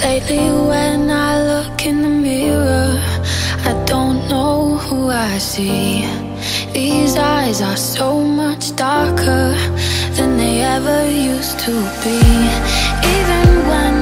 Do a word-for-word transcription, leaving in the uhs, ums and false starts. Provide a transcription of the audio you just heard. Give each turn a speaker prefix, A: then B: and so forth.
A: Lately when I look in the mirror, I don't know who I see. These eyes are so much darker than they ever used to be. Even when